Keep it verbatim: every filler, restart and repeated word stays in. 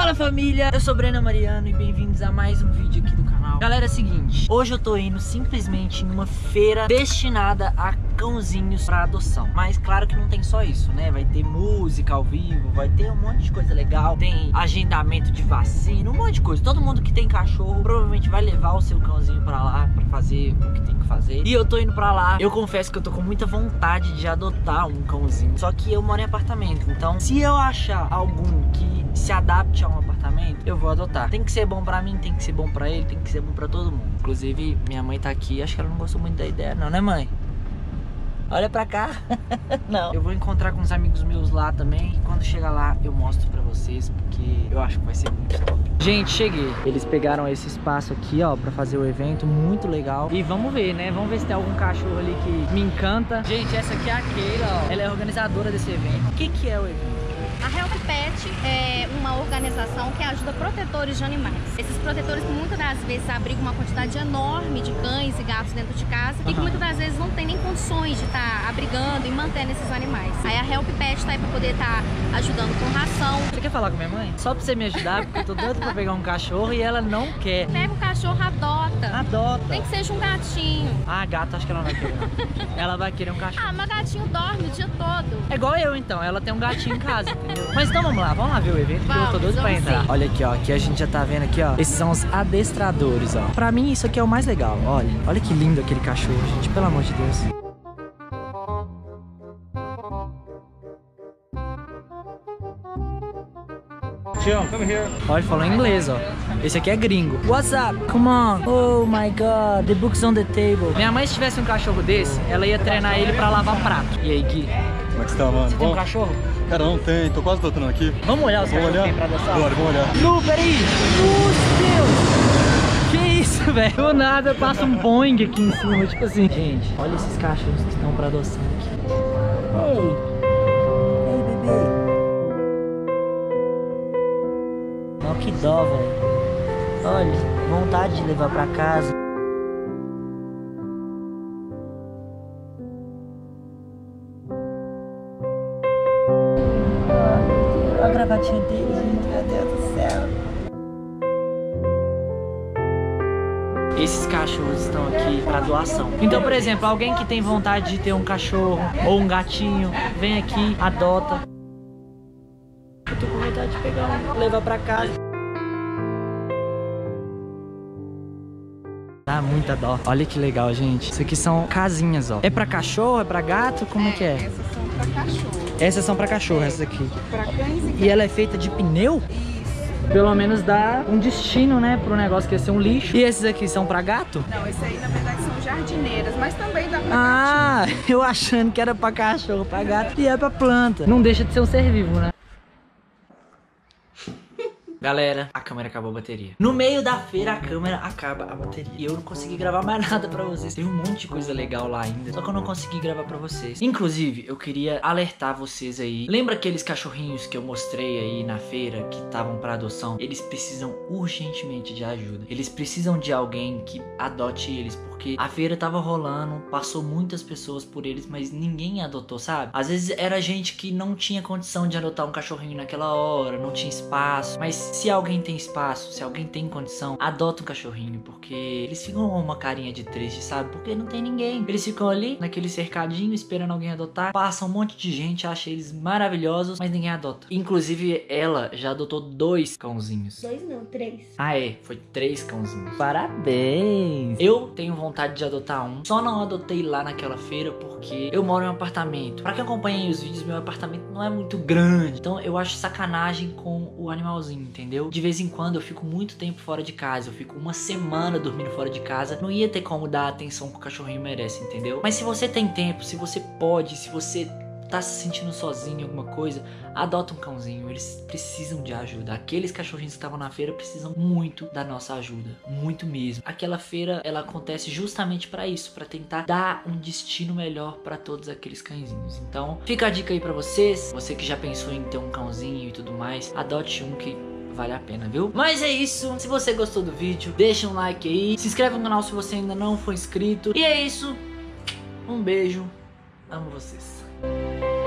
Fala família, eu sou Breno Mariano e bem-vindos a mais um vídeo aqui do canal. Galera, é o seguinte, hoje eu tô indo simplesmente numa feira destinada a cãozinhos pra adoção. Mas claro que não tem só isso, né? Vai ter música ao vivo, vai ter um monte de coisa legal, tem agendamento de vacina, um monte de coisa. Todo mundo que tem cachorro provavelmente vai levar o seu cãozinho pra lá pra fazer o que tem que fazer. E eu tô indo pra lá. Eu confesso que eu tô com muita vontade de adotar um cãozinho, só que eu moro em apartamento, então se eu achar algum que se adapte a um apartamento, eu vou adotar. Tem que ser bom pra mim, tem que ser bom pra ele, tem que ser bom pra todo mundo. Inclusive, minha mãe tá aqui, acho que ela não gostou muito da ideia não, né mãe? Olha pra cá. Não. Eu vou encontrar com uns amigos meus lá também. E quando chegar lá, eu mostro pra vocês, porque eu acho que vai ser muito top. Gente, cheguei. Eles pegaram esse espaço aqui, ó, pra fazer o evento. Muito legal. E vamos ver, né? Vamos ver se tem algum cachorro ali que me encanta. Gente, essa aqui é a Keila, ó. Ela é organizadora desse evento. O que que é o evento? A Help Pet é uma organização que ajuda protetores de animais. Esses protetores que muitas das vezes abrigam uma quantidade enorme de cães e gatos dentro de casa, uhum. E que muitas das vezes não tem nem condições de estar tá abrigando e mantendo esses animais. Aí a Help Pet está aí para poder estar tá ajudando com ração. Você quer falar com minha mãe? Só pra você me ajudar, porque eu tô doido pra pegar um cachorro e ela não quer. Pega um cachorro, adota. Adota. Nem que seja um gatinho. Ah, gato, acho que ela não vai querer não. Ela vai querer um cachorro. Ah, mas gatinho dorme o dia todo. É igual eu então, ela tem um gatinho em casa, entendeu? Mas então vamos lá, vamos lá ver o evento, porque vamos, eu tô doido pra entrar. Sim. Olha aqui, ó, aqui a gente já tá vendo aqui, ó. Esses são os adestradores, ó. Pra mim isso aqui é o mais legal, olha. Olha que lindo aquele cachorro, gente, pelo amor de Deus. Come here. Olha, falou em inglês, ó. Esse aqui é gringo. What's up? Come on. Oh my god. The book's on the table. Minha mãe, se tivesse um cachorro desse, ela ia treinar ele pra lavar prato. E aí, Gui? Como é que você tá, mano? Você Bom? tem um cachorro? Cara, não tem. Tô quase adotando aqui. Vamos olhar os cachorros que tem pra adotar? Bora, vamos olhar. Lu, peraí. Meu Deus. Que isso, velho? Do nada passa um Boeing aqui em cima. Tipo assim. Gente, olha esses cachorros que estão pra adoção aqui. Ei. Que dó, velho. Olha, vontade de levar pra casa. Olha a gravatinha dele, gente. Meu Deus do céu. Esses cachorros estão aqui para doação. Então, por exemplo, alguém que tem vontade de ter um cachorro ou um gatinho, vem aqui, adota. Eu tô com vontade de pegar um, levar pra casa. Dá muita dó. Olha que legal, gente. Isso aqui são casinhas, ó. É pra cachorro? É pra gato? Como é, é que é? Essas são pra cachorro. Essas são pra cachorro, essas aqui. Pra cães e E ela é feita de pneu? Isso. Pelo menos dá um destino, né? Pro negócio que ia ser um lixo. E esses aqui são pra gato? Não, esse aí na verdade são jardineiras, mas também dá pra Ah, gatinho. eu achando que era pra cachorro, pra gato. E é pra planta. Não deixa de ser um ser vivo, né? Galera, a câmera acabou a bateria. No meio da feira, a câmera acaba a bateria. E eu não consegui gravar mais nada pra vocês. Tem um monte de coisa legal lá ainda, só que eu não consegui gravar pra vocês. Inclusive, eu queria alertar vocês aí. Lembra aqueles cachorrinhos que eu mostrei aí na feira, que estavam pra adoção? Eles precisam urgentemente de ajuda. Eles precisam de alguém que adote eles, porque a feira tava rolando, passou muitas pessoas por eles, mas ninguém adotou, sabe? Às vezes era gente que não tinha condição de adotar um cachorrinho naquela hora, não tinha espaço, mas se alguém tem espaço, se alguém tem condição, adota um cachorrinho, porque eles ficam com uma carinha de triste, sabe? Porque não tem ninguém. Eles ficam ali, naquele cercadinho, esperando alguém adotar. Passa um monte de gente, acha eles maravilhosos, mas ninguém adota. Inclusive, ela já adotou dois cãozinhos. Dois não, três. Ah, é. Foi três cãozinhos. Parabéns! Eu tenho vontade de adotar um. Só não adotei lá naquela feira porque eu moro em um apartamento. Pra quem acompanha os vídeos, meu apartamento não é muito grande. Então, eu acho sacanagem com o animalzinho, entendeu? Entendeu? De vez em quando eu fico muito tempo fora de casa, eu fico uma semana dormindo fora de casa, não ia ter como dar a atenção que o cachorrinho merece, entendeu? Mas se você tem tempo, se você pode, se você tá se sentindo sozinho em alguma coisa, adota um cãozinho, eles precisam de ajuda. Aqueles cachorrinhos que estavam na feira precisam muito da nossa ajuda, muito mesmo. Aquela feira, ela acontece justamente pra isso, pra tentar dar um destino melhor pra todos aqueles cãezinhos. Então, fica a dica aí pra vocês, você que já pensou em ter um cãozinho e tudo mais, adote um que vale a pena, viu? Mas é isso, se você gostou do vídeo, deixa um like aí, se inscreve no canal se você ainda não for inscrito. E é isso, um beijo, amo vocês.